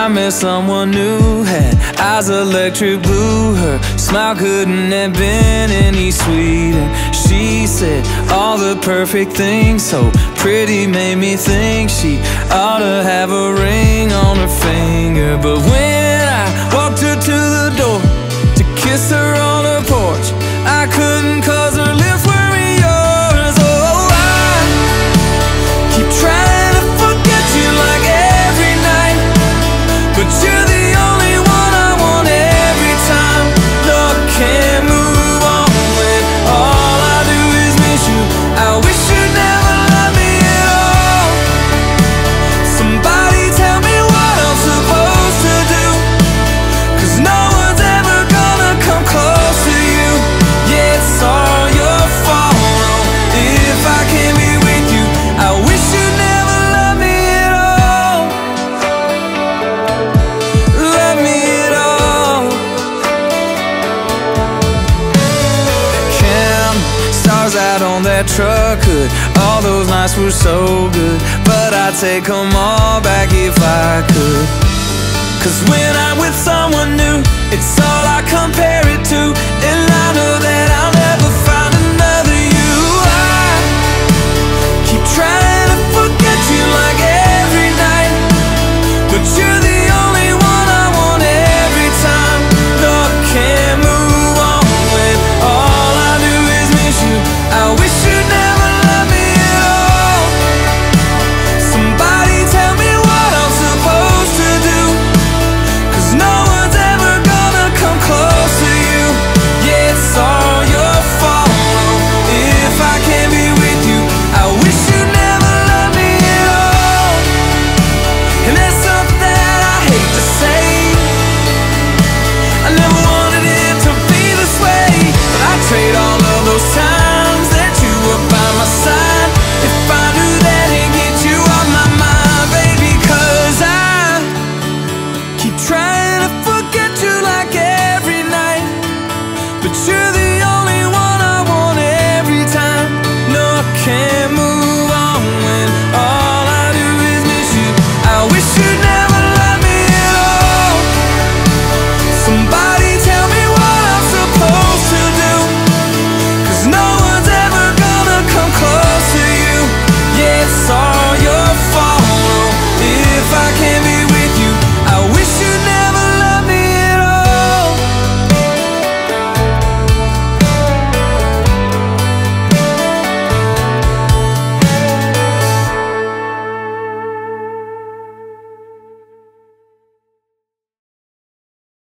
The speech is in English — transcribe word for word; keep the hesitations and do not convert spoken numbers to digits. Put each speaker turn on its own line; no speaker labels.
met someone new, had eyes electric blue. Her smile couldn't have been any sweeter. She said all the perfect things, so pretty made me think she ought to have a ring on her finger. But when I walked her to the door to kiss her on her porch, I couldn't, 'cause her lips were yours. Oh, I keep trying to forget you like every night, but you're the only one I want every time. No, I can't move on when all I do is miss you. I wish you'd never love me at all. Somebody tell me what I'm supposed to do, 'cause no one's ever gonna come close to you. Yeah, it's all your fault if I can't be with you. I wish you'd never love me at all. Love me at all. Count stars out on that truck hood, all those nights were so good, but I'd take them all back if I could. 'Cause when I'm with someone new, it's all I compare it to, and I know that I'll never find another you. I keep trying to forget you like every night, but you're the only one I want every time. No, I can't move on when all I do is miss you. I wish you'd never love me at all. Somebody tell me what I'm supposed to do, 'cause no one's ever gonna come close to you. Yeah, it's all your fault if I can't be with you. I wish you'd never love me at all. And there's something that I hate to say, I never wanted it to be this way, but I'd trade all of those times that you were by my side if I knew that it'd get you off my mind, baby. 'Cause I keep trying to forget you like every night, but you're the only one I want every time. No, I can't move